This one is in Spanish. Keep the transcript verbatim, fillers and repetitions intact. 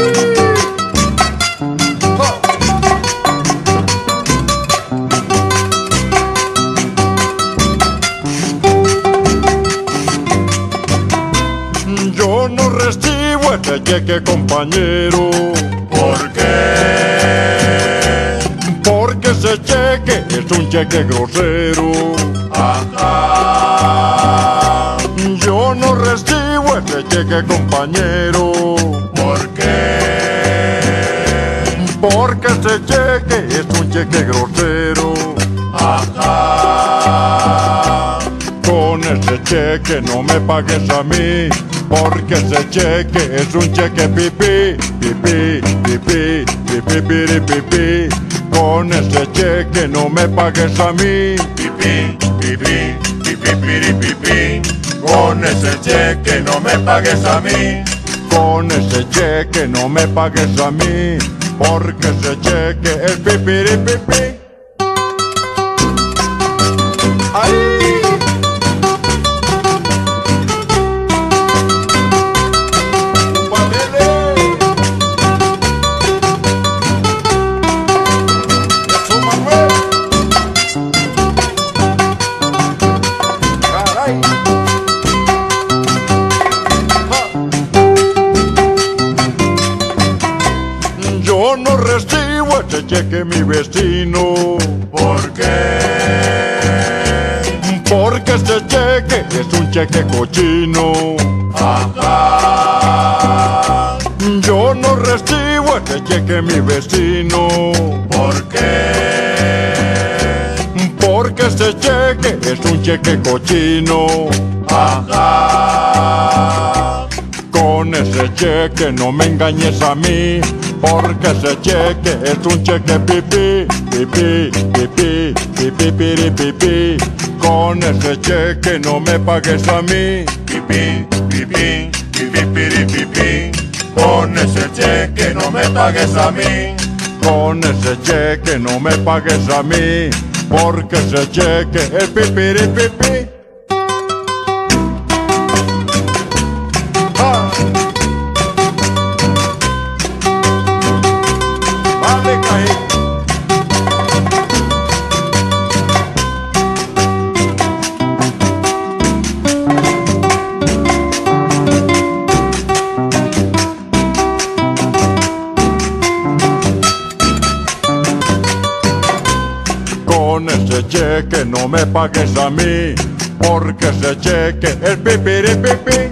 Yo no recibo este cheque, compañero. ¿Por qué? Porque ese cheque es un cheque grosero. Ajá. Yo no recibo este cheque, compañero. ¿Por qué? Porque ese cheque es un cheque grosero. Ajá. Con ese cheque no me pagues a mí, porque ese cheque es un cheque pipí, pipí, pipí, pipí, pipí, pipí. Con ese cheque no me pagues a mí. Pipí, pipí, pipí, pipí, pipí. Con ese cheque no me pagues a mí. Con ese cheque no me pagues a mí, porque ese cheque es pipí, pipí. ¡Ay! Yo no recibo este cheque, mi vecino. ¿Por qué? Porque este cheque es un cheque cochino. Ajá. Yo no recibo este cheque, mi vecino. ¿Por qué? Porque este cheque es un cheque cochino. Ajá. Con ese cheque no me engañes a mí, porque ese cheque es un cheque pipí, pipí, pipí, pipí, pipí, pipí. Con ese cheque no me pagues a mí. Pipí, pipí, pipí, pipí, pipí. Con ese cheque no me pagues a mí. Con ese cheque no me pagues a mí, porque ese cheque es pipí, pipí. Ah. Vale, caí. Con ese cheque no me pagues a mí, porque ese cheque es pipí, pipí.